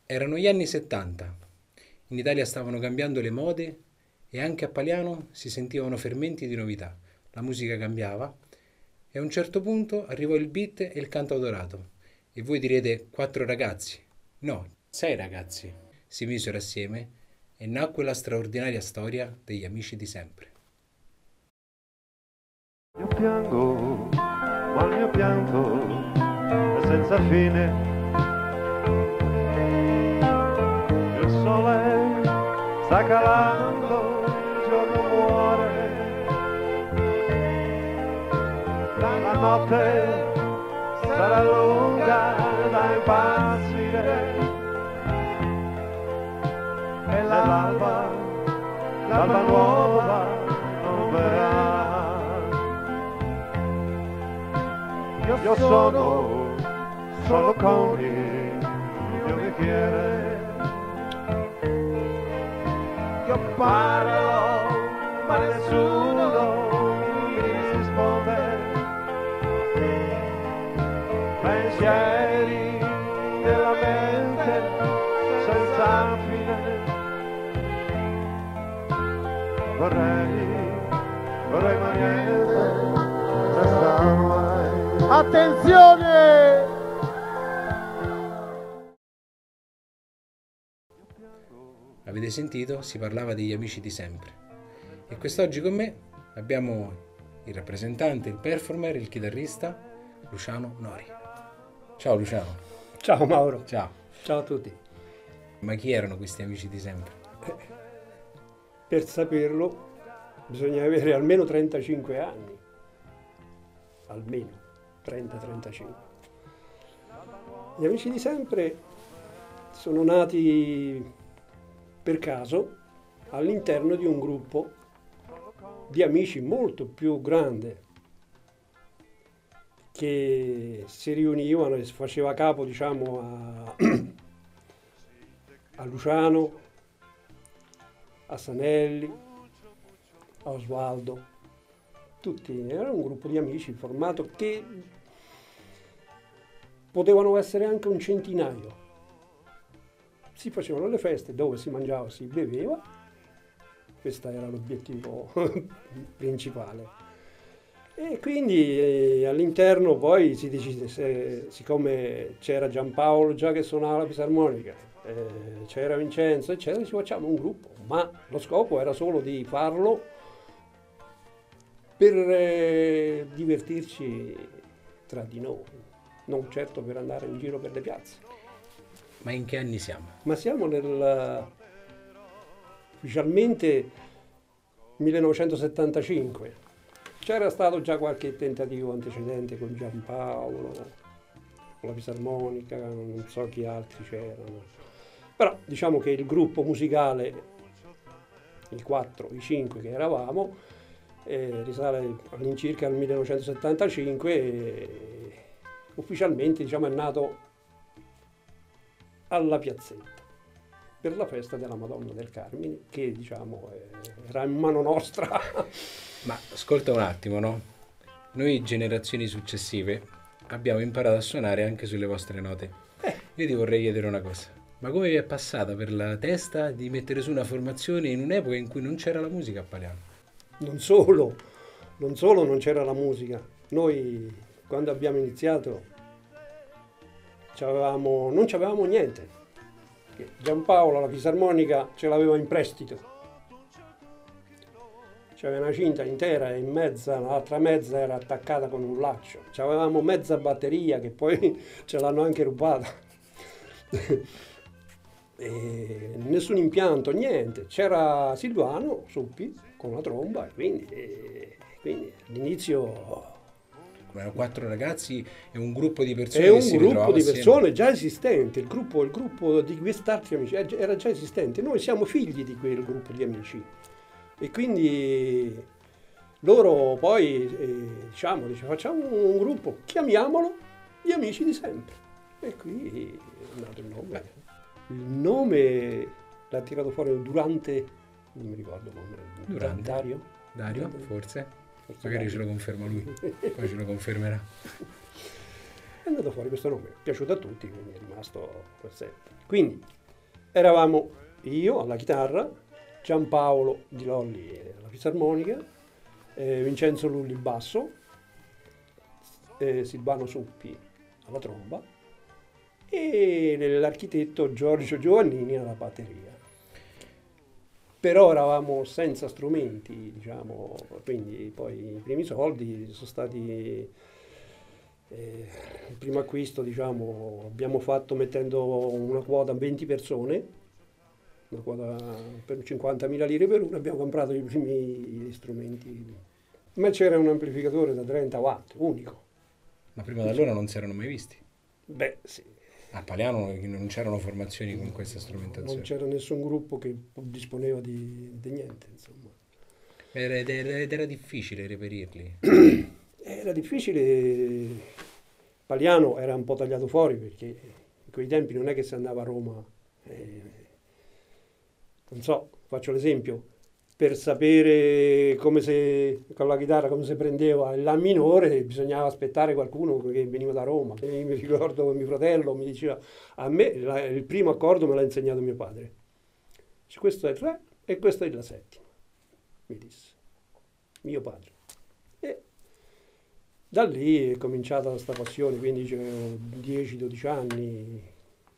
Erano gli anni 70. In Italia stavano cambiando le mode e anche a Paliano si sentivano fermenti di novità. La musica cambiava e a un certo punto arrivò il beat e il cantautorato. E voi direte quattro ragazzi. No, sei ragazzi. Si misero assieme e nacque la straordinaria storia degli amici di sempre. Io piango, ma il mio pianto è senza fine. Il sole sta calando, il giorno muore. La notte sarà lunga da impazzire. E l'alba nuova non verrà. Io sono con il mio bicchiere. Io parlo, ma nessuno mi risponde. Pensieri della mente senza fine. Vorrei ma niente resta mai. Attenzione! Avete sentito? Si parlava degli amici di sempre. E quest'oggi con me abbiamo il rappresentante, il performer, il chitarrista Luciano Nori. Ciao Luciano. Ciao Mauro. Ciao. Ciao a tutti. Ma chi erano questi amici di sempre? Per saperlo bisogna avere almeno 35 anni. Almeno 30-35. Gli amici di sempre sono nati per caso all'interno di un gruppo di amici molto più grande che si riunivano e si faceva capo, diciamo, a Luciano, a Sanelli, a Osvaldo. Tutti, era un gruppo di amici formato che potevano essere anche un centinaio. Si facevano le feste dove si mangiava, si beveva, questo era l'obiettivo principale. E quindi all'interno poi si decise, siccome c'era Giampaolo già che suonava la fisarmonica, c'era Vincenzo, eccetera, ci facciamo un gruppo, ma lo scopo era solo di farlo per divertirci tra di noi, non certo per andare in giro per le piazze. Ma in che anni siamo? Ma siamo ufficialmente 1975. C'era stato già qualche tentativo antecedente con Giampaolo, con la fisarmonica, non so chi altri c'erano. Però diciamo che il gruppo musicale, i 4, i 5 che eravamo, risale all'incirca al 1975 e ufficialmente diciamo, è nato alla piazzetta per la festa della Madonna del Carmine, che diciamo era in mano nostra. Ma ascolta un attimo, no? Noi generazioni successive abbiamo imparato a suonare anche sulle vostre note. Io ti vorrei chiedere una cosa. Ma come vi è passata per la testa di mettere su una formazione in un'epoca in cui non c'era la musica a Paliano? Non solo non c'era la musica. Noi quando abbiamo iniziato non c'avevamo niente. Giampaolo la fisarmonica ce l'aveva in prestito. C'aveva una cinta intera e in mezza, l'altra mezza era attaccata con un laccio. C'avevamo mezza batteria che poi ce l'hanno anche rubata. E nessun impianto, niente. C'era Silvano Suppi con la tromba e quindi all'inizio... Erano 4 ragazzi e un gruppo di persone è che un si gruppo ritrovava di assieme. persone già esistente, il gruppo di quest'altri amici era già esistente. Noi siamo figli di quel gruppo di amici e quindi loro poi diciamo, facciamo un gruppo, chiamiamolo gli amici di sempre. E qui è nato il nome. Il nome l'ha tirato fuori Durante, non mi ricordo come. Durante. Dario, forse magari ce lo conferma lui, poi ce lo confermerà. è andato fuori questo nome, è piaciuto a tutti, quindi è rimasto per sempre. Quindi eravamo io alla chitarra, Giampaolo Di Lolli alla fisarmonica, Vincenzo Lulli basso, Silvano Suppi alla tromba e l'architetto Giorgio Giovannini alla batteria. Però eravamo senza strumenti, diciamo, quindi poi i primi soldi sono stati, il primo acquisto, diciamo, abbiamo fatto mettendo una quota a 20 persone, una quota per 50.000 lire per uno, abbiamo comprato i primi strumenti. Ma c'era un amplificatore da 30 watt, unico. Ma prima da allora non si erano mai visti? Beh, sì. A Paliano non c'erano formazioni con questa strumentazione. Non c'era nessun gruppo che disponeva di niente, insomma. Ed era difficile reperirli. Era difficile. Paliano era un po' tagliato fuori perché in quei tempi non è che si andava a Roma. Non so, faccio l'esempio. Per sapere come se, con la chitarra come si prendeva il La minore bisognava aspettare qualcuno che veniva da Roma. E mi ricordo che mio fratello mi diceva, a me il primo accordo me l'ha insegnato mio padre. Dice, questo è il re e questo è la settima, mi disse, mio padre. E da lì è cominciata questa passione, quindi avevo 10-12 anni.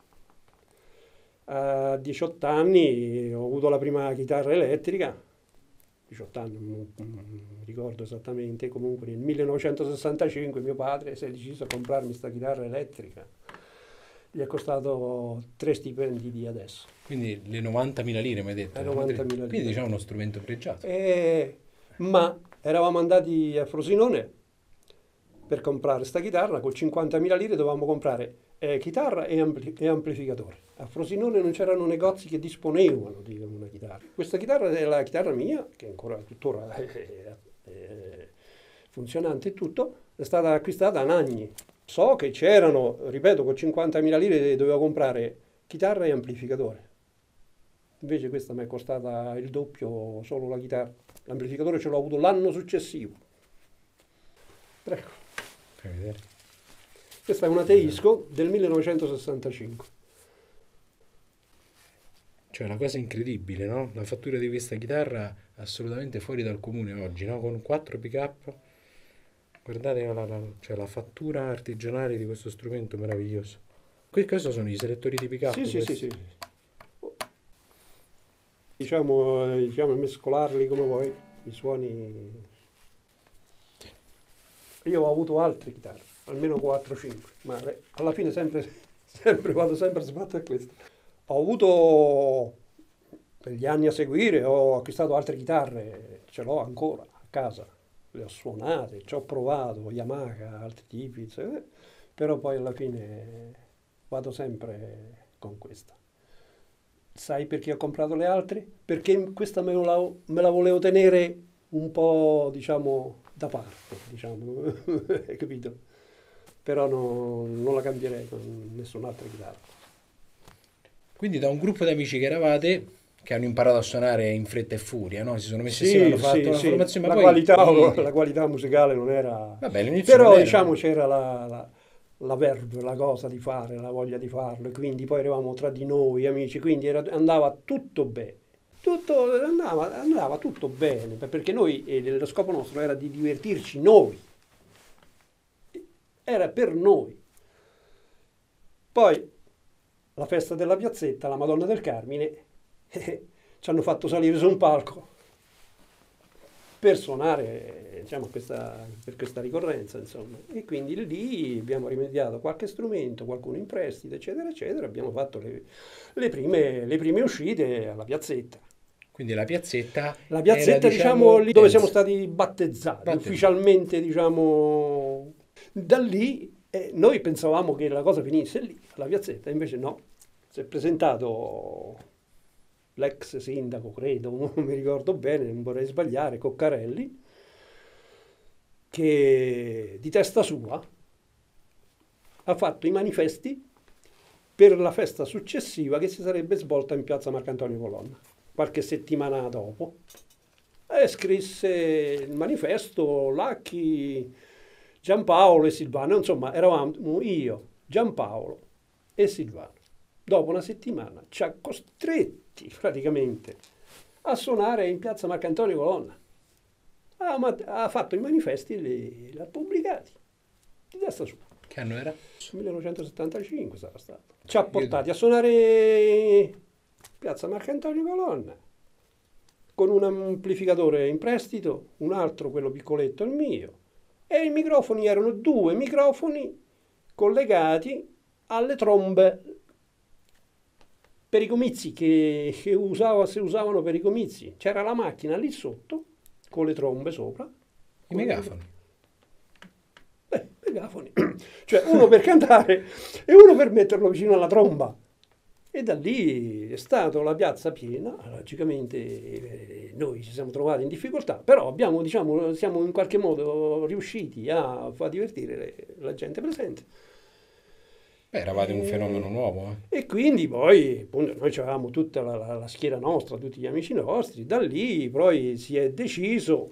A 18 anni ho avuto la prima chitarra elettrica, 18 anni, non mi ricordo esattamente, comunque nel 1965 mio padre si è deciso a comprarmi questa chitarra elettrica, gli è costato 3 stipendi di adesso. Quindi le 90.000 lire, mi hai detto? 90.000 lire. Quindi diciamo uno strumento pregiato. Ma eravamo andati a Frosinone per comprare questa chitarra, con 50.000 lire dovevamo comprare chitarra e amplificatore. A Frosinone non c'erano negozi che disponevano di una chitarra. Questa chitarra è la chitarra mia, che ancora tuttora è funzionante e tutto, è stata acquistata a Nagni. So che c'erano, ripeto, con 50.000 lire dovevo comprare chitarra e amplificatore. Invece questa mi è costata il doppio solo la chitarra. L'amplificatore ce l'ho avuto l'anno successivo. Prego. Fai vedere. Questa è una Teisco del 1965. Cioè, la cosa incredibile, no? La fattura di questa chitarra assolutamente fuori dal comune oggi, no? Con 4 pick-up. Guardate cioè, la fattura artigianale di questo strumento meraviglioso. Questo sono i selettori di pick-up? Sì. Diciamo mescolarli come vuoi, i suoni. Io ho avuto altre chitarre, almeno 4-5, ma alla fine vado sempre sbatto a questo. Ho avuto, per gli anni a seguire, ho acquistato altre chitarre, ce l'ho ancora a casa, le ho suonate, ci ho provato, Yamaha, altri tipi, però poi alla fine vado sempre con questa. Sai perché ho comprato le altre? Perché questa me la volevo tenere un po', diciamo, da parte, diciamo, hai capito? Però non la cambierei con nessun'altra chitarra. Quindi da un gruppo di amici che eravate, che hanno imparato a suonare in fretta e furia, no? Si sono messi insieme, hanno fatto una formazione, ma la qualità musicale non era... Vabbè, però era... diciamo c'era la verve, la cosa di fare, la voglia di farlo, e quindi poi eravamo tra di noi amici, quindi andava tutto bene. Andava tutto bene, perché noi, lo scopo nostro era di divertirci noi, era per noi. Poi la festa della piazzetta, la Madonna del Carmine, ci hanno fatto salire su un palco per suonare, diciamo, per questa ricorrenza, insomma. E quindi lì abbiamo rimediato qualche strumento, qualcuno in prestito, eccetera, eccetera. Abbiamo fatto le prime uscite alla piazzetta. Quindi la piazzetta era, diciamo, lì dove siamo stati battezzati. Ufficialmente, diciamo, da lì noi pensavamo che la cosa finisse lì, alla piazzetta, invece no. Si è presentato l'ex sindaco, credo, non mi ricordo bene, non vorrei sbagliare, Coccarelli, che di testa sua ha fatto i manifesti per la festa successiva che si sarebbe svolta in piazza Marcantonio Colonna. Qualche settimana dopo, scrisse il manifesto Lacchi, Giampaolo e Silvano, insomma eravamo io, Giampaolo e Silvano. Dopo una settimana ci ha costretti praticamente a suonare in piazza Marcantonio Colonna. Ha fatto i manifesti e li ha pubblicati di testa sua. Che anno era? 1975 sarà stato. Ci ha portati a suonare in piazza Marcantonio Colonna con un amplificatore in prestito, un altro, quello piccoletto, il mio, e i microfoni erano 2 microfoni collegati alle trombe per i comizi che si usavano per i comizi. C'era la macchina lì sotto con le trombe sopra. I megafoni. Megafoni. Cioè uno per cantare e uno per metterlo vicino alla tromba. E da lì è stata la piazza piena. Logicamente noi ci siamo trovati in difficoltà, però abbiamo, diciamo, siamo in qualche modo riusciti a far divertire la gente presente. Beh, eravate un fenomeno nuovo. E quindi poi appunto, noi avevamo tutta la schiera nostra, tutti gli amici nostri. Da lì poi si è deciso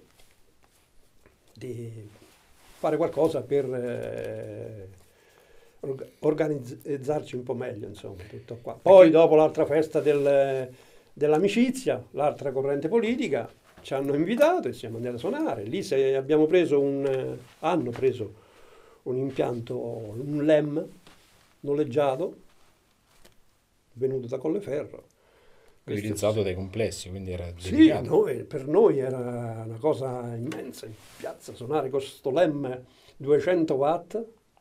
di fare qualcosa per organizzarci un po' meglio, insomma, tutto qua. Poi dopo l'altra festa dell'amicizia, l'altra corrente politica, ci hanno invitato e siamo andati a suonare. Lì hanno preso un impianto, un LEM noleggiato, venuto da Colleferro. Utilizzato dai complessi, quindi era Sì, delicato. per noi era una cosa immensa in piazza suonare con sto LEM 200 watt,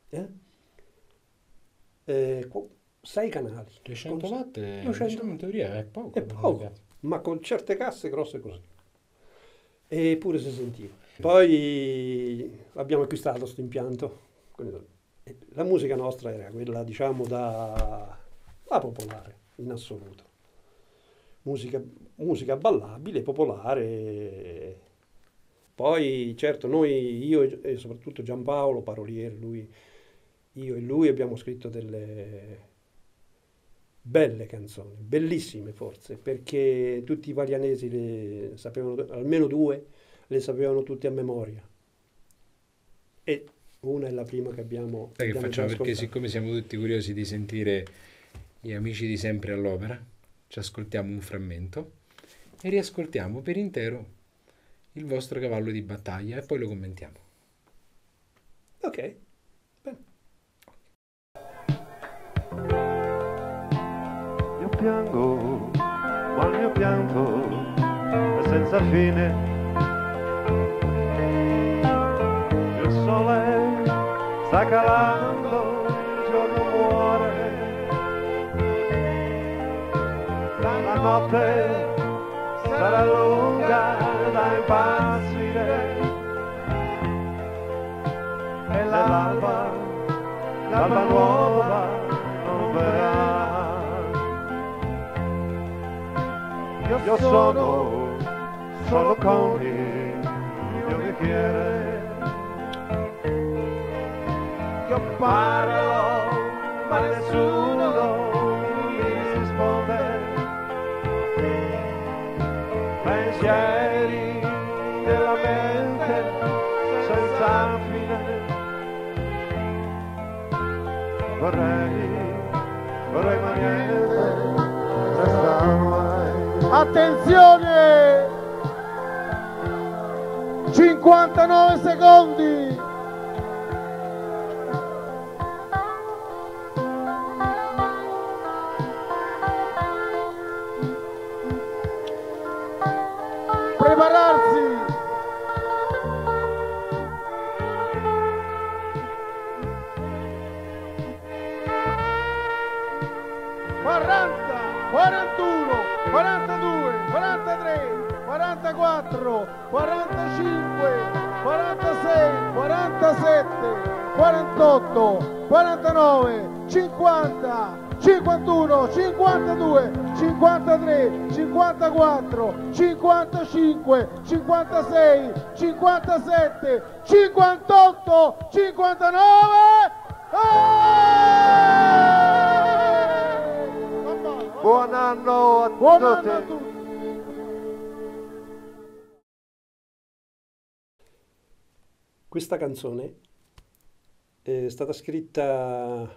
6 canali. 200 watt, 200. diciamo, in teoria è poco. È poco, ma con certe casse grosse così. Eppure si sentiva. Poi abbiamo acquistato questo impianto. La musica nostra era quella, diciamo, la popolare, in assoluto. Musica ballabile, popolare. Poi, certo, io e soprattutto Giampaolo, paroliere, io e lui abbiamo scritto delle belle canzoni, bellissime forse, perché tutti i palianesi le sapevano, almeno 2 le sapevano tutti a memoria. E una è la prima che abbiamo. Sai che abbiamo facciamo? già Perché ascoltato. siccome siamo tutti curiosi di sentire gli amici di sempre all'opera, ci ascoltiamo un frammento e riascoltiamo per intero il vostro cavallo di battaglia e poi lo commentiamo. Ok, bene. Io piango, ma il mio pianto è senza fine. Il sole sta calando, il giorno muore. La notte sarà lunga da impazzire. E l'alba nuova non verrà. Io sono con il mio bicchiere. Io parlo, ma nessuno mi risponde. Pensieri della mente senza fine. Vorrei ma niente resta mai. Attenzione! 59 secondi! Prepararsi! 40, 41, 42, 43, 44, 45, 46, 47, 48, 49, 50, 51, 52, 53, 54, 55, 56, 57, 58, 59. Buon anno a Buon anno a tutti. tutti! Questa canzone è stata scritta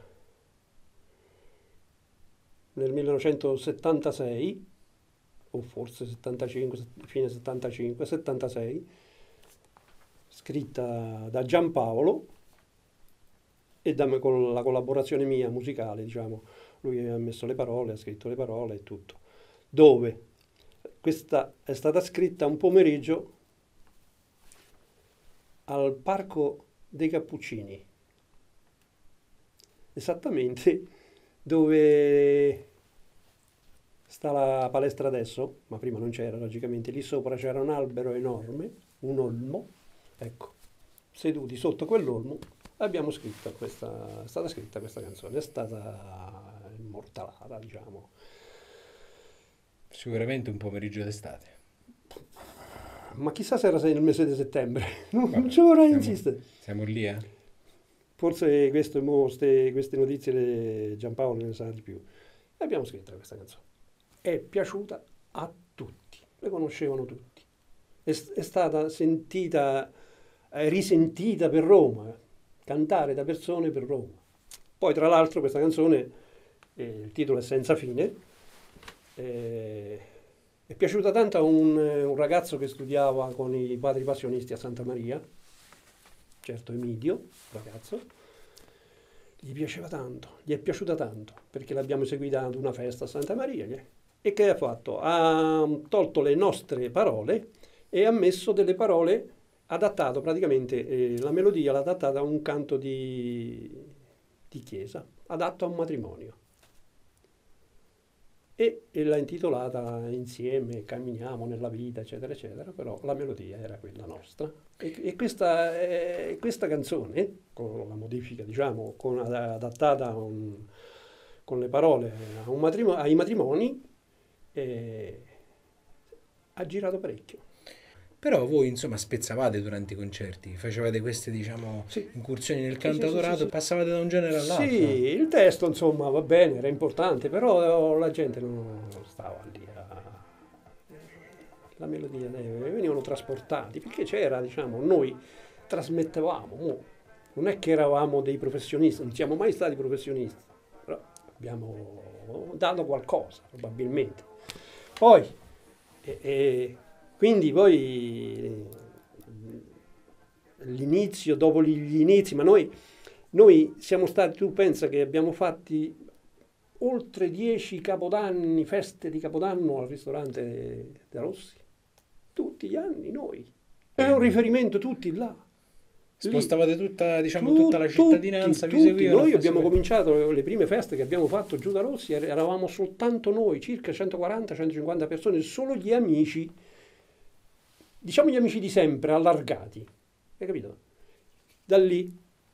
nel 1976, o forse 75, fine 75, 76, scritta da Giampaolo e con la collaborazione mia musicale, diciamo. Lui ha messo le parole, ha scritto le parole e tutto. Dove questa è stata scritta un pomeriggio al Parco dei Cappuccini, esattamente dove sta la palestra adesso, ma prima non c'era, logicamente. Lì sopra c'era un albero enorme, un olmo, ecco, seduti sotto quell'olmo abbiamo scritto questa, è stata scritta questa canzone, è stata immortalata, diciamo. Sicuramente un pomeriggio d'estate. Ma chissà se era il mese di settembre, non Vabbè, ci vorrei siamo- insistere. Siamo lì, eh? Forse queste notizie di Giampaolo ne sa di più. E abbiamo scritto questa canzone. È piaciuta a tutti, le conoscevano tutti. È stata sentita, risentita per Roma, cantare da persone per Roma. Poi tra l'altro questa canzone, il titolo è Senza fine, è piaciuta tanto a un ragazzo che studiava con i padri passionisti a Santa Maria, certo Emidio, ragazzo, gli piaceva tanto, gli è piaciuta tanto, perché l'abbiamo eseguita ad una festa a Santa Maria. E che ha fatto? Ha tolto le nostre parole e ha messo delle parole, adattato praticamente, la melodia l'ha adattata a un canto di chiesa, adatto a un matrimonio. E l'ha intitolata Insieme camminiamo nella vita, eccetera, eccetera, però la melodia era quella nostra. E questa canzone, con la modifica, diciamo, adattata con le parole ai matrimoni, ha girato parecchio. Però voi, insomma, spezzavate durante i concerti, facevate queste, diciamo, Sì. incursioni nel Sì, cantautorato, sì, sì. passavate da un genere all'altro. Sì, il testo, insomma, va bene, era importante, però la gente non stava lì la melodia, venivano trasportati, perché c'era, diciamo, noi trasmettevamo, non è che eravamo dei professionisti, non siamo mai stati professionisti, però abbiamo dato qualcosa, probabilmente. Poi, quindi poi l'inizio, dopo gli inizi, ma noi siamo stati, tu pensa che abbiamo fatti oltre 10 capodanni, feste di Capodanno al ristorante De Rossi, tutti gli anni noi. È un riferimento tutti là. Spostavate tutta, diciamo, tutta la cittadinanza, vi tutti. seguivano. Noi abbiamo cominciato, le prime feste che abbiamo fatto giù da Rossi, eravamo soltanto noi, circa 140-150 persone, solo gli amici, diciamo gli amici di sempre, allargati. Hai capito? Da lì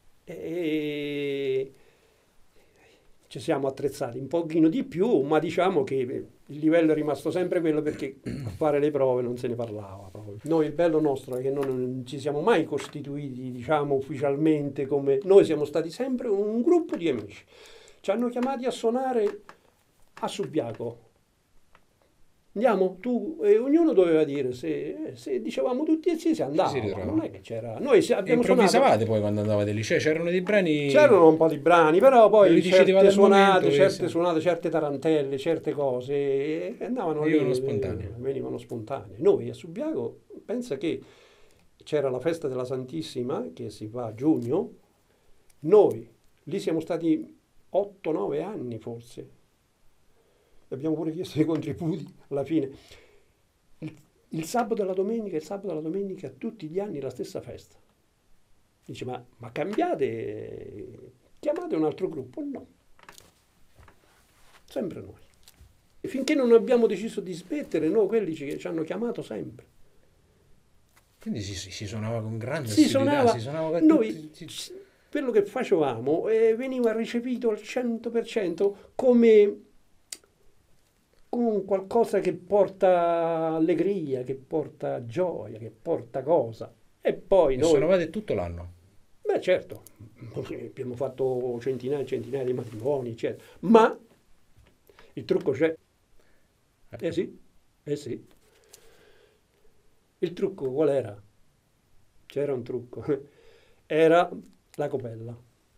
ci siamo attrezzati un pochino di più, ma diciamo che il livello è rimasto sempre quello, perché a fare le prove non se ne parlava proprio. Noi il bello nostro è che non ci siamo mai costituiti, diciamo, ufficialmente come... Noi siamo stati sempre un gruppo di amici. Ci hanno chiamati a suonare a Subiaco. Andiamo, tu, e ognuno doveva dire se dicevamo tutti e sì, si andava, si ritrovava. non è che c'era... Noi abbiamo Improvvisavate suonato... poi quando andavate lì, cioè c'erano dei brani... C'erano un po' di brani, però poi Li decidevate al momento, certe suonate, certe tarantelle, certe cose andavano Venivano lì, spontanee. venivano spontanee. Noi a Subiaco, pensa che c'era la festa della Santissima, che si fa a giugno, noi lì siamo stati 8-9 anni forse. Abbiamo pure chiesto dei contributi alla fine. Il sabato e la domenica, tutti gli anni la stessa festa. Dice, ma cambiate, chiamate un altro gruppo? No. Sempre noi. E finché non abbiamo deciso di smettere, no, quelli ci hanno chiamato sempre. Quindi si suonava con grande Si assiduità, suonava, con noi, quello che facevamo veniva ricepito al 100% come un qualcosa che porta allegria, che porta gioia, che porta cosa. E poi E noi... suonavate tutto l'anno. Beh, certo, abbiamo fatto centinaia e centinaia di matrimoni, eccetera. Ma il trucco c'è. Eh sì. Il trucco qual era? C'era un trucco. Era la copella.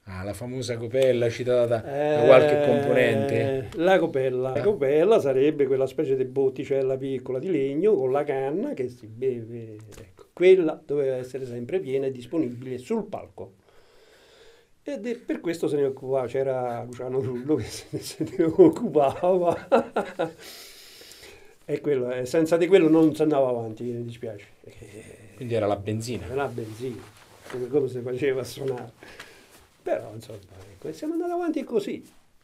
Ah, la famosa copella citata da qualche componente. La copella. La copella sarebbe quella specie di botticella piccola di legno con la canna che si beve. Ecco, quella doveva essere sempre piena e disponibile sul palco. Ed è per questo se ne occupava, c'era Luciano Trullo che se ne occupava. E quello, senza di quello non si andava avanti, mi dispiace. Quindi era la benzina. Era la benzina, come si faceva a suonare. Però insomma, ecco, siamo andati avanti così,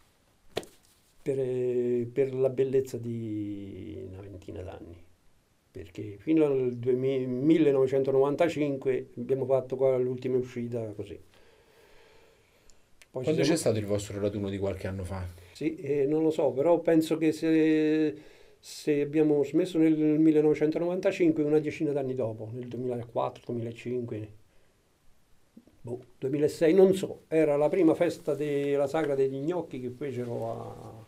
per la bellezza di una ventina d'anni. Perché fino al 1995 abbiamo fatto qua l'ultima uscita così. Poi Quando c'è stato il vostro raduno di qualche anno fa? Sì, non lo so, però penso che se abbiamo smesso nel 1995, una decina d'anni dopo, nel 2004, 2005, 2006, non so, era la prima festa della Sagra degli Gnocchi che fecero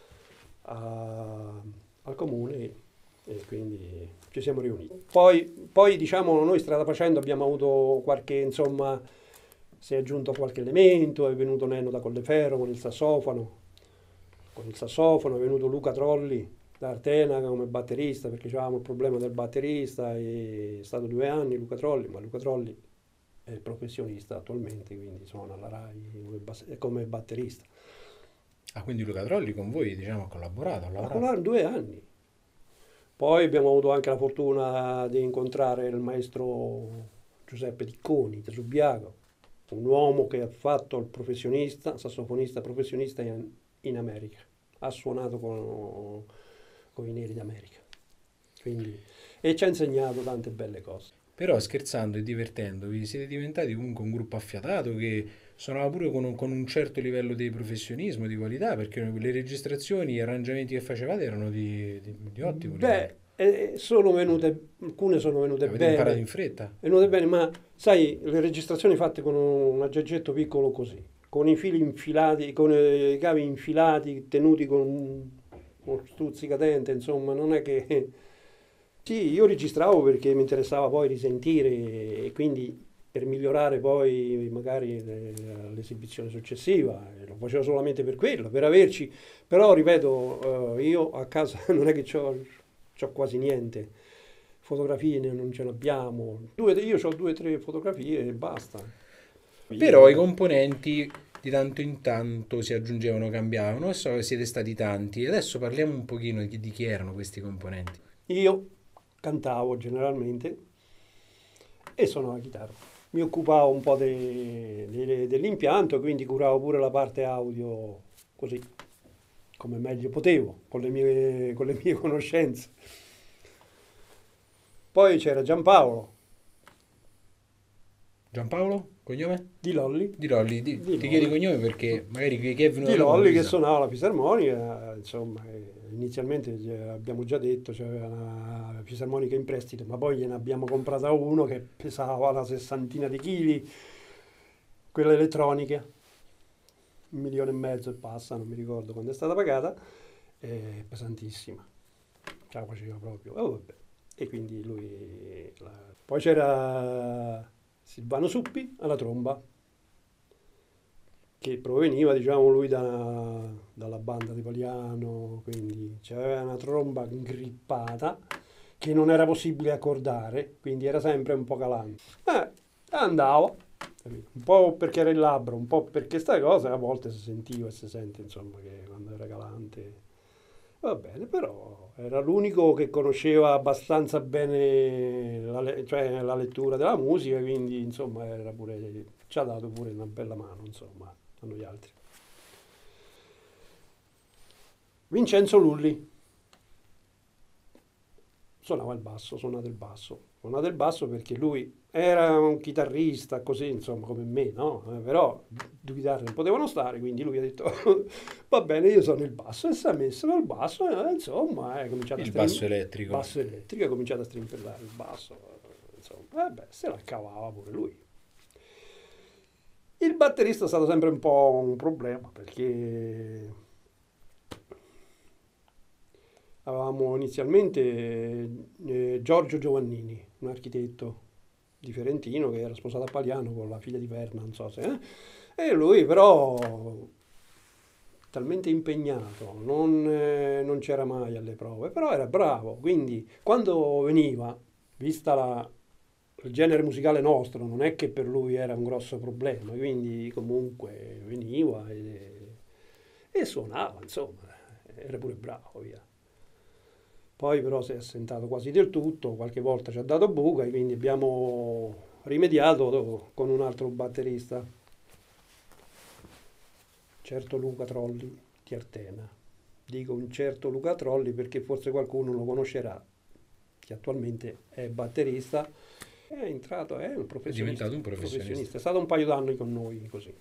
al comune e quindi ci siamo riuniti. Poi diciamo, noi strada facendo abbiamo avuto qualche, insomma, si è aggiunto qualche elemento, è venuto Nenno da Colleferro con il sassofono, è venuto Luca Trolli da Artena come batterista, perché avevamo il problema del batterista, è stato 2 anni Luca Trolli, ma Luca Trolli è professionista attualmente, quindi suona alla RAI come batterista. Ah, quindi Luca Trolli con voi, diciamo, ha collaborato, ha Ha lavorato. collaborato 2 anni. Poi abbiamo avuto anche la fortuna di incontrare il maestro Giuseppe Ticconi da Subiaco, un uomo che ha fatto il professionista, sassofonista professionista in America. Ha suonato con i Neri d'America. Quindi, e ci ha insegnato tante belle cose. Però scherzando e divertendovi, siete diventati comunque un gruppo affiatato che suonava pure con un certo livello di professionismo, di qualità, perché le registrazioni, gli arrangiamenti che facevate erano di ottimo livello. Alcune sono venute Avete imparato bene. in fretta? Venute bene, ma sai, le registrazioni fatte con un aggeggetto piccolo così, con i fili infilati, con i cavi infilati, tenuti con uno stuzzicadente, insomma, non è che... Sì, io registravo perché mi interessava poi risentire e quindi per migliorare poi magari l'esibizione successiva, lo facevo solamente per quello, per averci, però ripeto, io a casa non è che c'ho quasi niente, fotografie non ce ne abbiamo, io ho 2 o 3 fotografie e basta. Però i componenti di tanto in tanto si aggiungevano, cambiavano, e so che siete stati tanti. Adesso parliamo un pochino di chi erano questi componenti. Io cantavo generalmente e suonavo la chitarra. Mi occupavo un po' dell'impianto, quindi curavo pure la parte audio così, come meglio potevo, con le mie conoscenze. Poi c'era Giampaolo Giampaolo? Cognome? Di Lolli. Di Lolli. Ti chiedi cognome perché magari chi è venuto Di a Roma Lolli non che sa. suonava la fisarmonica, insomma, inizialmente abbiamo già detto c'era una fisarmonica in prestito, ma poi gliene abbiamo comprata uno che pesava una 60 di chili, quella elettronica, 1,5 milioni e passa, non mi ricordo quando è stata pagata, è pesantissima, ce la faceva proprio, vabbè. E quindi lui... Poi c'era Silvano Suppi alla tromba, che proveniva, diciamo, lui dalla banda di Paliano, quindi c'aveva una tromba grippata che non era possibile accordare, quindi era sempre un po' calante. Andava, un po' perché era il labbro, un po' perché sta cosa, a volte si sentiva e si sente, insomma, che quando era calante... Va bene, però era l'unico che conosceva abbastanza bene la lettura della musica, quindi insomma ci ha dato pure una bella mano, insomma, a noi altri. Vincenzo Lulli suonava il basso, suonava il basso perché lui era un chitarrista così, insomma, come me, no? Però 2 chitarre non potevano stare, quindi lui ha detto va bene, io sono il basso, e si è messo col basso, insomma, è cominciato Il basso elettrico. basso elettrico, ha cominciato a strimpellare il basso, insomma, vabbè, se la cavava pure lui. Il batterista è stato sempre un po' un problema, perché avevamo inizialmente Giorgio Giovannini, un architetto di Ferentino che era sposato a Paliano con la figlia di Verna, non so se... E lui però, talmente impegnato, non c'era mai alle prove, però era bravo, quindi quando veniva, vista il genere musicale nostro, non è che per lui era un grosso problema, quindi comunque veniva e suonava, insomma, era pure bravo, via. Poi però si è assentato quasi del tutto, qualche volta ci ha dato buca e quindi abbiamo rimediato con un altro batterista, certo Luca Trolli di Artena. Dico un certo Luca Trolli perché forse qualcuno lo conoscerà, che attualmente è batterista, è entrato, è un professionista. È diventato un professionista. È stato un paio d'anni con noi così.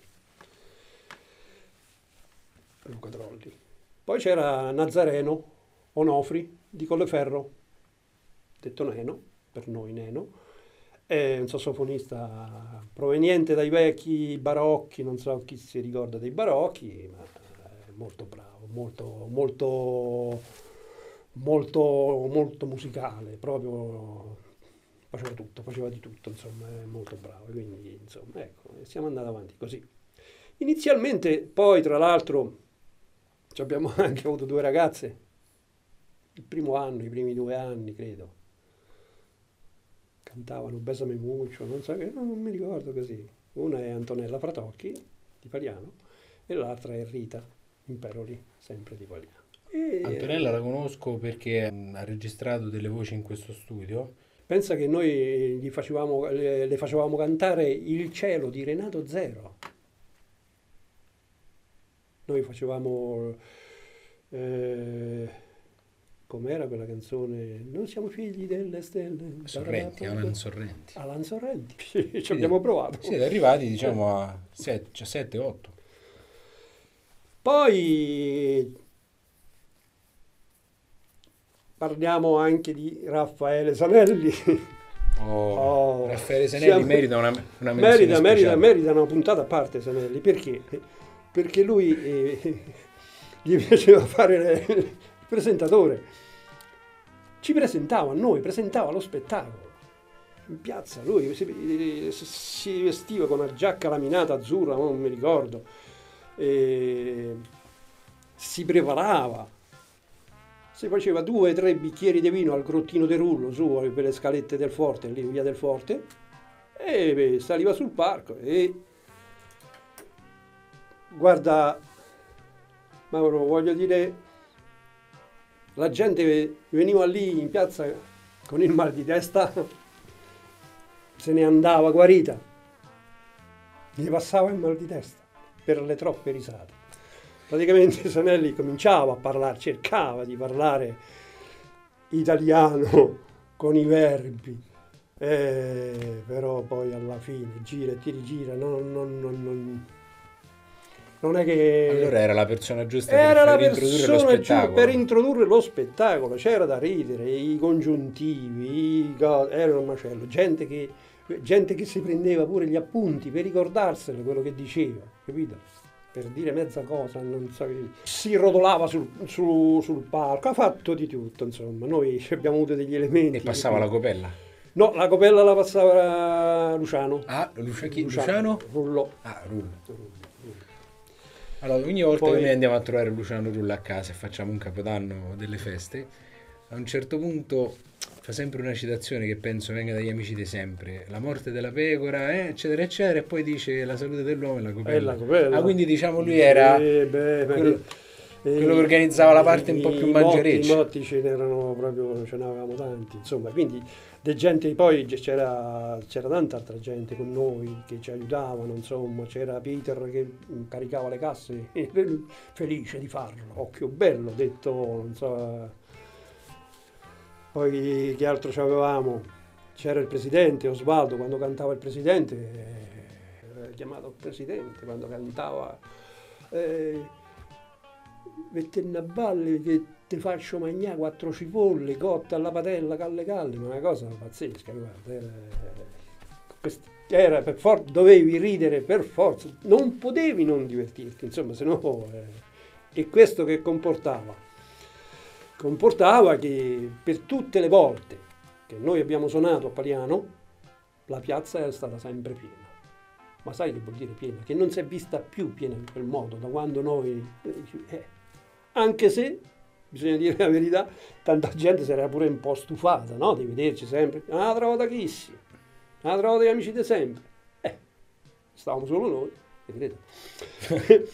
Luca Trolli. Poi c'era Nazareno Onofri di Colleferro, detto Neno, per noi Neno, è un sassofonista proveniente dai vecchi barocchi, non so chi si ricorda dei barocchi, ma è molto bravo, molto musicale, proprio faceva di tutto, insomma, è molto bravo, quindi insomma, ecco, siamo andati avanti così. Inizialmente, poi tra l'altro, abbiamo anche avuto 2 ragazze, il primo anno, i primi 2 anni, credo. Cantavano Besame Muccio, non mi ricordo così. Una è Antonella Fratocchi, di Paliano, e l'altra è Rita Imperoli, sempre di Paliano. Antonella la conosco perché ha registrato delle voci in questo studio. Pensa che noi le facevamo cantare Il cielo di Renato Zero. Noi facevamo... com'era quella canzone? Non siamo figli delle stelle. Sorrenti, Alan Sorrenti. Alan Sorrenti, ci abbiamo provato. Siete arrivati diciamo a 7-8. Poi parliamo anche di Raffaele Sanelli. Raffaele Sanelli merita una menzione speciale. Merita una puntata a parte Sanelli, perché? Perché lui gli piaceva fare il presentatore. Ci presentava a noi, presentava lo spettacolo in piazza. Lui si vestiva con una giacca laminata azzurra, non mi ricordo, si preparava, si faceva 2 o 3 bicchieri di vino al grottino de Rullo su per le scalette del Forte, lì in via del Forte, e saliva sul palco e guarda, Mauro, voglio dire, la gente veniva lì in piazza con il mal di testa, se ne andava guarita, gli passava il mal di testa per le troppe risate. Praticamente Sanelli cominciava a parlare, cercava di parlare italiano con i verbi, però poi alla fine gira e ti rigira, non è che... Allora era la persona giusta per introdurre lo spettacolo, c'era da ridere, i congiuntivi, era un macello, gente che si prendeva pure gli appunti per ricordarselo quello che diceva, capito? Per dire mezza cosa, non so, si rotolava sul palco, ha fatto di tutto, insomma, noi abbiamo avuto degli elementi. E passava la copella? No, la copella la passava Luciano. Ah, chi? Luciano? Rullo. Ah, Rullo. Allora, ogni volta che noi andiamo a trovare Luciano Rullo a casa e facciamo un capodanno delle feste, a un certo punto fa sempre una citazione che penso venga dagli amici di sempre: la morte della pecora, eccetera, eccetera, e poi dice la salute dell'uomo e la copella. Ah, quindi diciamo lui era quello che organizzava la parte un po' più mangereccia. I motti ce n'erano proprio, ce n'avevamo tanti, insomma, quindi de gente, poi c'era tanta altra gente con noi che ci aiutavano, insomma, c'era Peter che caricava le casse, felice di farlo, occhio bello, detto, non so. Poi che altro c'avevamo? C'era il presidente Osvaldo, quando cantava il presidente, chiamato il presidente, quando cantava Vettenna a balle che ti faccio mangiare 4 cipolle cotte alla padella calle, ma una cosa pazzesca, guarda, era dovevi ridere per forza, non potevi non divertirti, insomma, se no. E questo che comportava che per tutte le volte che noi abbiamo suonato a Paliano la piazza era stata sempre piena. Ma sai che vuol dire piena? Che non si è vista più piena in quel modo, da quando noi... Anche se, bisogna dire la verità, tanta gente si era pure un po' stufata, no? Di vederci sempre. Ah, la trovo da Chissi, la trovo degli amici di sempre. Stavamo solo noi, vedete.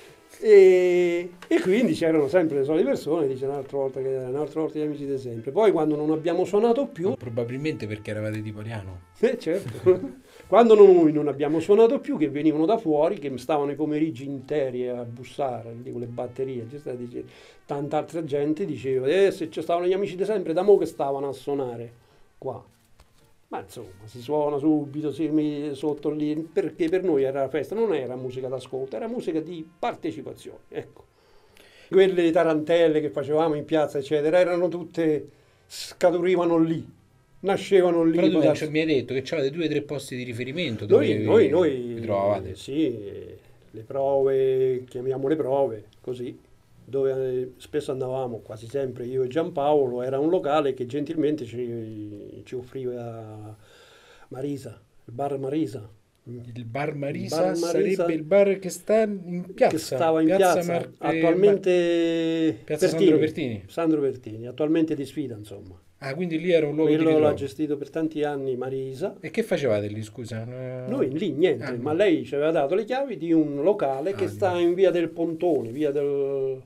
E quindi c'erano sempre le solite persone, dice un'altra volta gli amici di sempre. Poi quando non abbiamo suonato più... Ma probabilmente perché eravate di Poliano. Certo. Quando noi non abbiamo suonato più, che venivano da fuori, che stavano i pomeriggi interi a bussare lì con le batterie, tanta altra gente diceva, se ci stavano gli amici di sempre, da mo' che stavano a suonare qua. Ma insomma, si suona subito, sotto lì, perché per noi era la festa, non era musica d'ascolto, era musica di partecipazione, ecco. Quelle tarantelle che facevamo in piazza, eccetera, erano tutte, scaturivano lì, nascevano lì. Però tu mi hai detto che c'avete 2 o 3 posti di riferimento dove noi vi trovavate. sì, le prove, chiamiamole prove, così, dove spesso andavamo, quasi sempre io e Giampaolo, era un locale che gentilmente ci offriva Marisa, il bar Marisa. Il bar Marisa sarebbe il bar che sta in piazza, che stava in piazza, attualmente Piazza Sandro Pertini, attualmente di sfida, insomma. Ah, quindi lì era un luogo di ritrovo. ritrovo. L'ha gestito per tanti anni Marisa. E che facevate lì, scusa? Noi lì niente, ma lei ci aveva dato le chiavi di un locale che sta in via del Pontone, via del...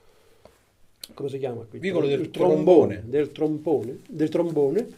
come si chiama qui? Vicolo del Trombone. Del Trombone.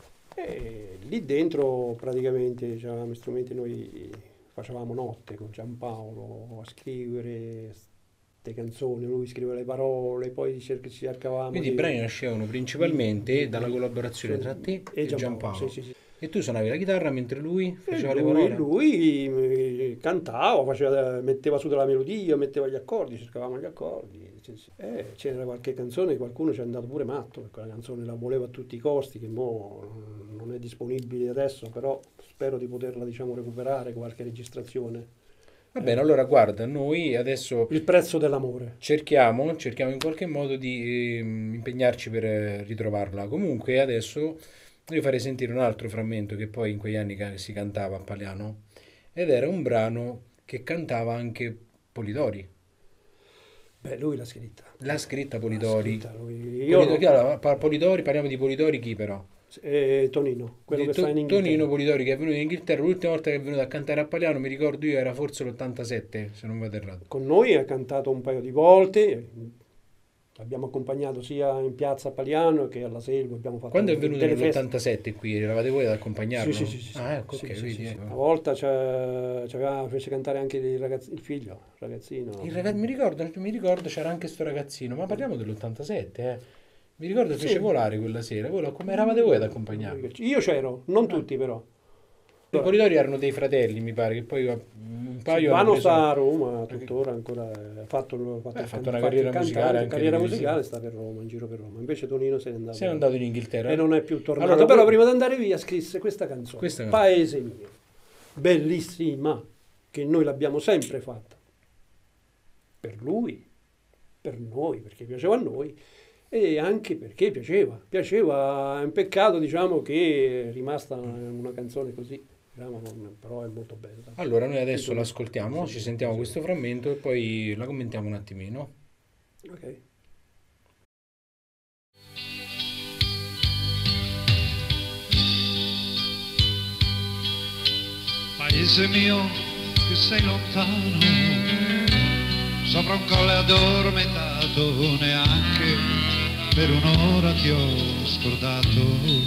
E lì dentro praticamente c'avevamo strumenti, noi facevamo notte con Giampaolo a scrivere queste canzoni, lui scriveva le parole, poi ci cercavamo. Quindi i brani nascevano principalmente dalla collaborazione tra te e Giampaolo. Sì. E tu suonavi la chitarra mentre lui faceva le parole? Lui cantava, metteva su della melodia, metteva gli accordi, cercavamo gli accordi. C'era qualche canzone, qualcuno ci è andato pure matto, perché la canzone la voleva a tutti i costi, che mo non è disponibile adesso, però spero di poterla, diciamo, recuperare, qualche registrazione. Va bene, allora guarda, noi adesso... Il prezzo dell'amore. Cerchiamo in qualche modo di impegnarci per ritrovarla. Comunque adesso... Io farei sentire un altro frammento che poi in quegli anni si cantava a Paliano, ed era un brano che cantava anche Polidori. Beh, lui l'ha scritta. L'ha scritta Polidori. Polidori, parliamo di Polidori chi però? Tonino, quello che sta in Inghilterra. Tonino Polidori, che è venuto in Inghilterra, l'ultima volta che è venuto a cantare a Paliano, mi ricordo io, era forse l'87, se non vado errato. Con noi ha cantato un paio di volte. L'abbiamo accompagnato sia in piazza a Paliano che alla Selva. Abbiamo fatto. Quando è venuto nell'87 qui? Eravate voi ad accompagnarlo? Sì. Ah, ecco, ok, sì. vedi. Una volta fece cantare anche il figlio, il ragazzino. Mi ricordo c'era anche sto ragazzino, ma parliamo dell'87, Mi ricordo fece volare quella sera. Come eravate voi ad accompagnarlo? Io c'ero, non tutti però. I Polidori erano dei fratelli, mi pare, che poi un paio Silvano sta a Roma, tuttora ancora ha fatto una carriera musicale. Sta per Roma, in giro per Roma. Invece Tonino se n'è andato. Se n'è andato in Inghilterra. E non è più tornato. Allora, però prima di andare via scrisse questa canzone. Paese mio. Bellissima, che noi l'abbiamo sempre fatta. Per lui, per noi, perché piaceva a noi. E anche perché piaceva, è un peccato, diciamo, che è rimasta una canzone così, però è molto bella. Allora noi adesso l'ascoltiamo, ci sentiamo questo frammento e poi la commentiamo un attimino. Ok. Paese mio che sei lontano, sopra un colle addormentato, neanche per un'ora ti ho scordato.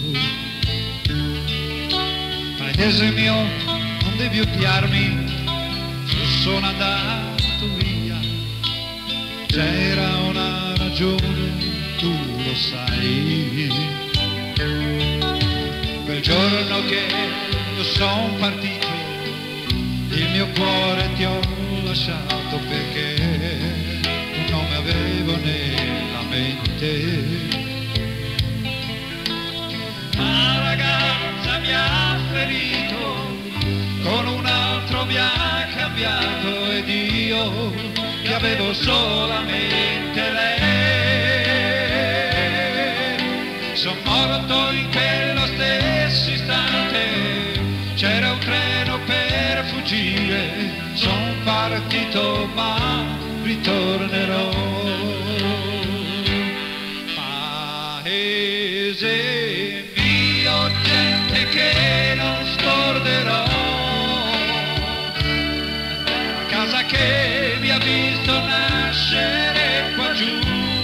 Paese mio, non devi odiarmi, io sono andato via. C'era una ragione, tu lo sai. Quel giorno che io son partito, il mio cuore ti ho lasciato perché non mi avevo nella mente. La ragazza mi ha ferito, con un altro mi ha cambiato ed io che avevo solamente lei. Sono morto in quello stesso istante, c'era un treno per fuggire partito ma ritornerò. Paese mio, gente che non scorderò, la casa che mi ha visto nascere qua giù,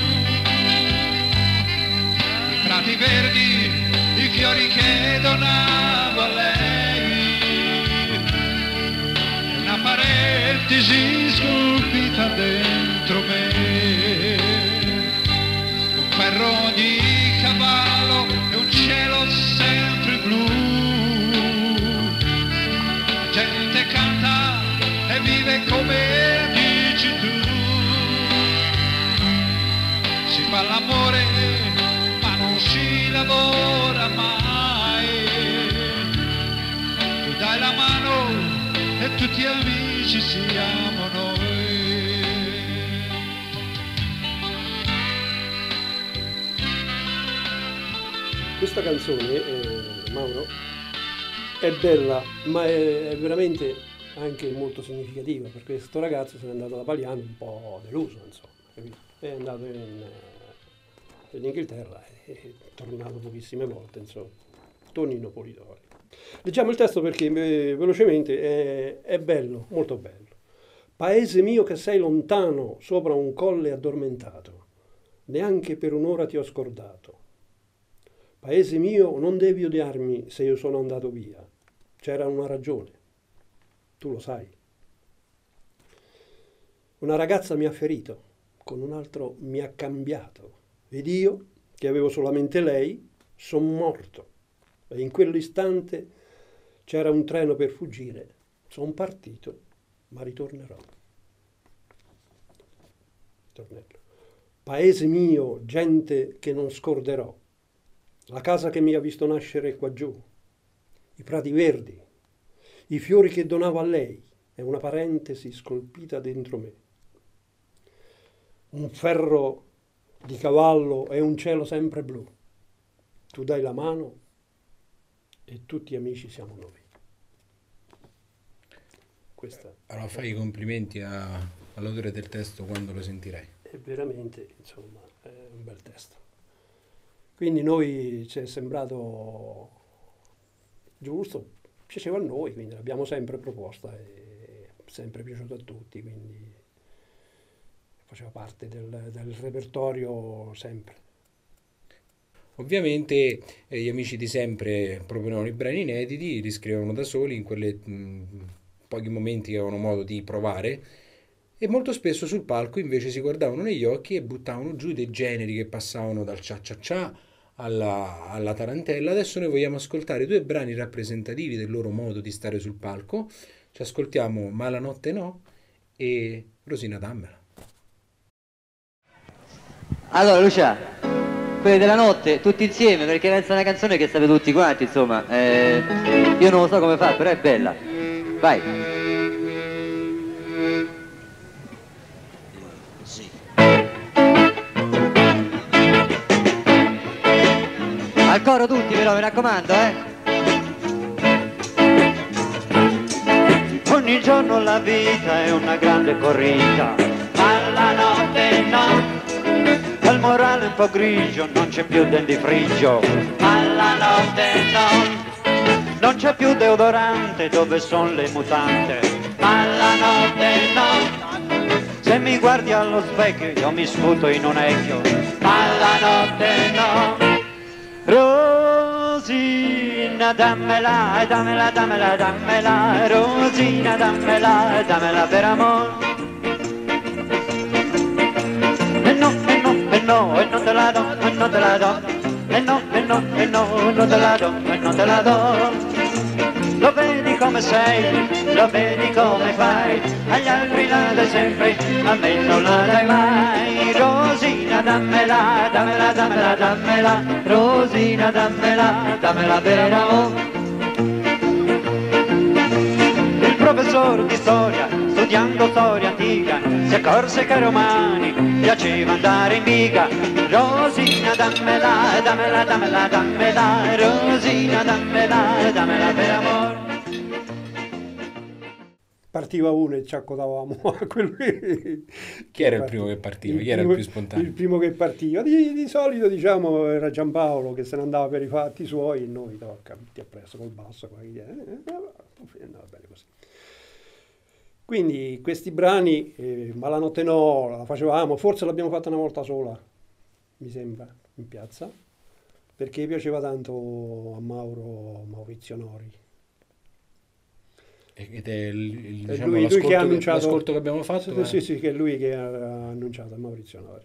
i prati verdi, i fiori che donavo a lei, una parentesi scolpita dentro me, un ferro di cavallo e un cielo sempre blu, la gente canta e vive come dici tu, si fa l'amore ma non si lavora mai, tu dai la mano e tutti amici siamo noi. Questa canzone, Mauro, è bella, ma è veramente anche molto significativa, perché questo ragazzo se n'è andato da Paliano un po' deluso, insomma, capito? È andato in Inghilterra e è tornato pochissime volte, insomma. Tonino Polidori. Leggiamo il testo perché velocemente è bello, molto bello. Paese mio che sei lontano, sopra un colle addormentato, neanche per un'ora ti ho scordato. Paese mio, non devi odiarmi se io sono andato via. C'era una ragione. Tu lo sai. Una ragazza mi ha ferito, con un altro mi ha cambiato. Ed io, che avevo solamente lei, son morto. E in quell'istante c'era un treno per fuggire. Son partito, ma ritornerò. Ritornerò. Paese mio, gente che non scorderò. La casa che mi ha visto nascere qua giù, i prati verdi, i fiori che donavo a lei, è una parentesi scolpita dentro me. Un ferro di cavallo e un cielo sempre blu. Tu dai la mano e tutti amici siamo noi. Questa Allora fai i complimenti all'autore del testo quando lo sentirai. è veramente, insomma, è un bel testo. Quindi noi ci è sembrato giusto, piaceva a noi, quindi l'abbiamo sempre proposta e sempre piaciuto a tutti, quindi faceva parte del repertorio sempre. Ovviamente gli amici di sempre proponevano i brani inediti, li scrivevano da soli in quei pochi momenti che avevano modo di provare, e molto spesso sul palco invece si guardavano negli occhi e buttavano giù dei generi che passavano dal cia-cia-cia alla tarantella. Adesso noi vogliamo ascoltare due brani rappresentativi del loro modo di stare sul palco. Ci ascoltiamo Ma la notte no e Rosina dammela. Allora Lucia, quelli della notte, tutti insieme, perché pensa una canzone che sapete tutti quanti, insomma. Io non lo so come fa, però è bella. Vai. Al coro tutti però, mi raccomando, Ogni giorno la vita è una grande corrida, ma la notte no. Il morale è un po' grigio, non c'è più dentifricio, ma la notte no. Non c'è più deodorante, dove sono le mutande, ma la notte no. Se mi guardi allo specchio io mi sputo in un ecchio, ma la notte no. Rosina dammela, dammela, dammela, dammela, Rosina dammela, dammela per amore. E no, e no, e no, e non te la do, e non te la do. E no, e no, e no, non te la do, e non te la do. Lo vedi come sei, lo vedi come fai, agli altri la dai sempre, a me non la dai mai. Rosina dammela, dammela, dammela, dammela, Rosina dammela, dammela per amore. Il professor di storia, studiando storia antica, si accorse che ai romani piaceva andare in biga. Rosina dammela, dammela, dammela, dammela, Rosina dammela, dammela per amore. partiva uno e ci accodavamo a quello che... Chi era il primo che partiva? Chi era il più spontaneo? Il primo che partiva. Di solito, diciamo, era Giampaolo che se ne andava per i fatti suoi e noi tocca, metti appresso col basso. Andava bene così. Quindi questi brani, Ma la notte no, la facevamo, forse l'abbiamo fatta una volta sola, mi sembra, in piazza, perché piaceva tanto a Maurizio Nori. Ed è diciamo, lui che ha annunciato l'ascolto che abbiamo fatto? Sì, sì, che è lui che ha annunciato a Maurizio Nori.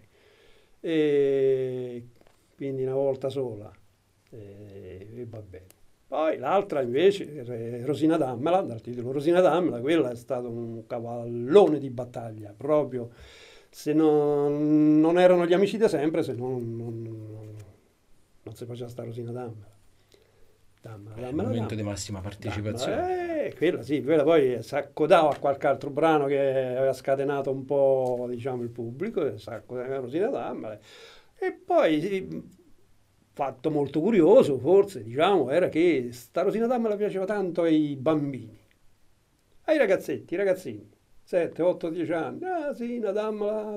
E quindi una volta sola, e va bene. Poi l'altra invece, Rosina Dammela, dal titolo Rosina Dammela, quella è stato un cavallone di battaglia, proprio, se non erano gli amici da sempre, se non si faceva sta Rosina Dammela. Un momento di massima partecipazione. Quella poi si accodava a qualche altro brano che aveva scatenato un po', diciamo, il pubblico, Rosina Dammela. E poi, fatto molto curioso, forse, diciamo, era che sta Rosina Dammela piaceva tanto ai bambini, ai ragazzetti, ragazzini, 7, 8, 10 anni, Rosina Dammela,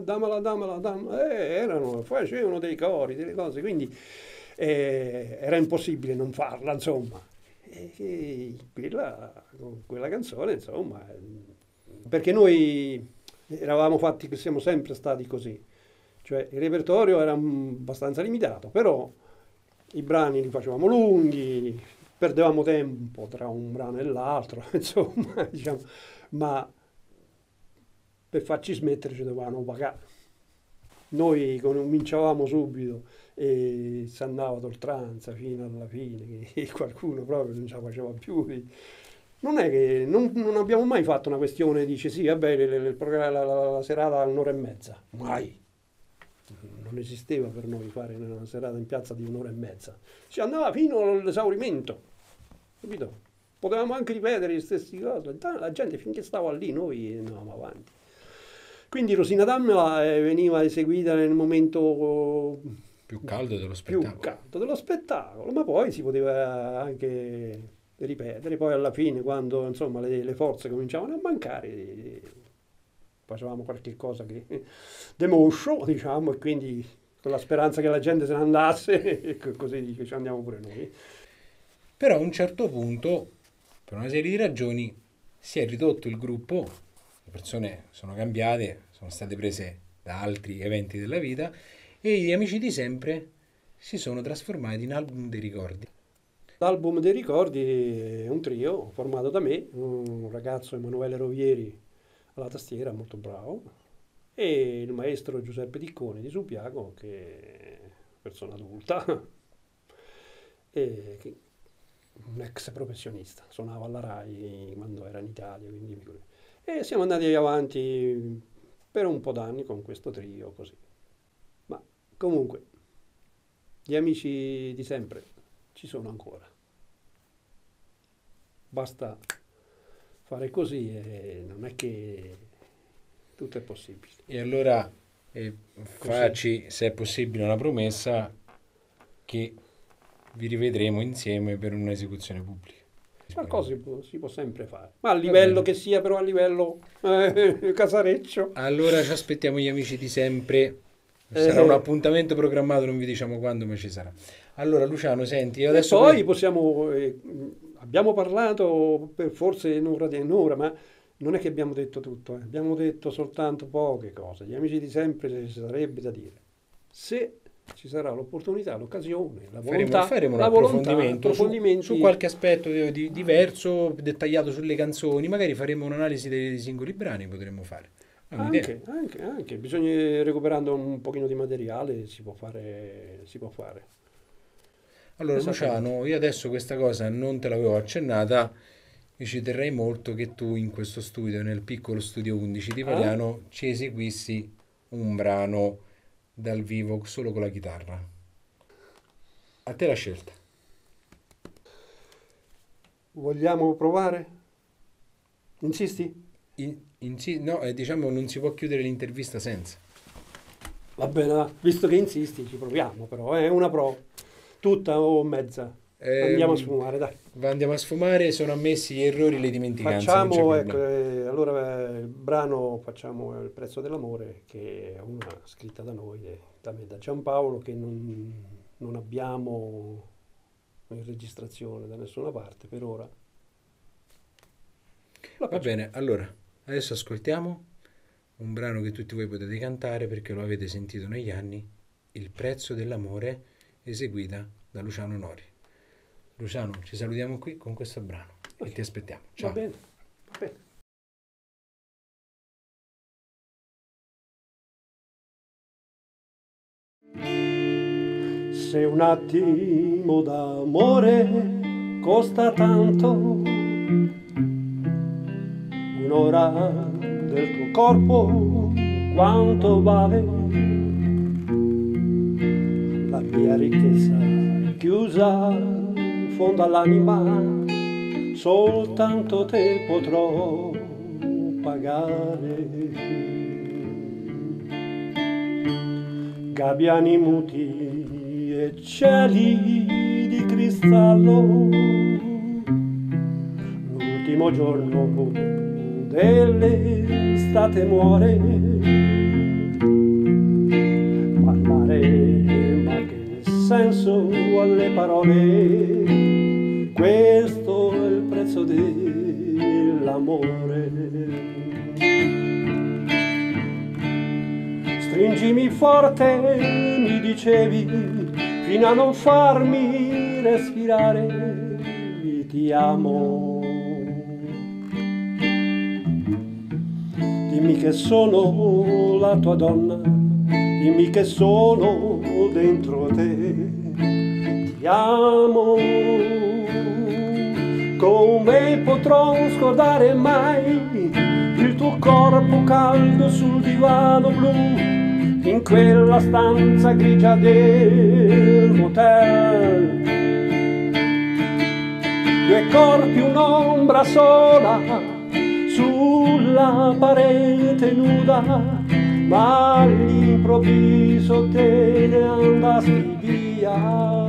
facevano dei cori, delle cose, quindi era impossibile non farla, insomma. E quella canzone, insomma, perché noi eravamo fatti, siamo sempre stati così, cioè il repertorio era abbastanza limitato, però i brani li facevamo lunghi, perdevamo tempo tra un brano e l'altro, insomma, diciamo, ma per farci smettere ci dovevano pagare. Noi cominciavamo subito e si andava ad oltranza fino alla fine, che qualcuno proprio non ce la faceva più. Non è che non abbiamo mai fatto una questione, dice sì, vabbè, la serata un'ora e mezza, mai. Non esisteva per noi fare una serata in piazza di un'ora e mezza. Si andava fino all'esaurimento, capito? Potevamo anche ripetere le stesse cose. La gente finché stava lì, noi andavamo avanti. Quindi Rosina Dammela veniva eseguita nel momento più caldo dello spettacolo. Ma poi si poteva anche ripetere. Poi alla fine, quando insomma le forze cominciavano a mancare, facevamo qualche cosa che demoscio, diciamo, e quindi con la speranza che la gente se ne andasse, e così ci andiamo pure noi. Però a un certo punto, per una serie di ragioni, si è ridotto il gruppo, le persone sono cambiate, sono state prese da altri eventi della vita, e gli Amici di Sempre si sono trasformati in Album dei Ricordi. L'Album dei Ricordi è un trio formato da me, un ragazzo, Emanuele Rovieri, alla tastiera, molto bravo, e il maestro Giuseppe Ticcone di Subiaco, che è persona adulta, e un ex professionista, suonava alla RAI quando era in Italia, quindi, e siamo andati avanti per un po' d'anni con questo trio così. Ma comunque, gli amici di sempre ci sono ancora. Basta fare così e non è che tutto è possibile. E allora facci, se è possibile, una promessa che vi rivedremo insieme per un'esecuzione pubblica. Qualcosa si può sempre fare, ma a livello che sia, però a livello casareccio. Allora ci aspettiamo gli Amici di Sempre. Sarà un appuntamento programmato, non vi diciamo quando, ma ci sarà. Allora Luciano, senti, io adesso... Poi possiamo... abbiamo parlato per forse un'ora, ma non è che abbiamo detto tutto, abbiamo detto soltanto poche cose. Gli Amici di Sempre ci sarebbe da dire. Se ci sarà l'opportunità, l'occasione, la volontà, faremo un approfondimento su qualche aspetto diverso, dettagliato sulle canzoni, magari faremo un'analisi dei singoli brani, potremmo fare. Anche, bisogna, recuperando un pochino di materiale, si può fare. Allora Luciano, io adesso questa cosa non te l'avevo accennata, io ci terrei molto che tu in questo studio, nel piccolo studio 11 di Paliano, ci eseguissi un brano dal vivo solo con la chitarra. A te la scelta. Vogliamo provare? Insisti? No, diciamo non si può chiudere l'intervista senza. Va bene, visto che insisti ci proviamo, però è una prova, tutta o mezza. Andiamo a sfumare, dai. Andiamo a sfumare, sono ammessi gli errori, le dimenticanze. non c'è Facciamo, problema. ecco, allora il brano facciamo Il prezzo dell'amore, che è una scritta da noi, da me, da Giampaolo, che non abbiamo in registrazione da nessuna parte per ora. Va bene, allora, adesso ascoltiamo un brano che tutti voi potete cantare perché lo avete sentito negli anni, Il prezzo dell'amore, eseguita da Luciano Nori. Luciano, ci salutiamo qui con questo brano e ti aspettiamo. Ciao. Va bene, va bene. Se un attimo d'amore costa tanto, un'ora del tuo corpo quanto vale? La mia ricchezza chiusa in fondo all'anima, soltanto te potrò pagare. Gabbiani muti e cieli di cristallo, l'ultimo giorno dell'estate muore. Parlare, ma che senso alle parole? Questo è il prezzo dell'amore. Stringimi forte, mi dicevi, fino a non farmi respirare, ti amo. Dimmi che sono la tua donna, dimmi che sono dentro te, ti amo. Come potrò scordare mai il tuo corpo caldo sul divano blu, in quella stanza grigia del motel. Due corpi, un'ombra sola sulla parete nuda, ma all'improvviso te ne andasti via.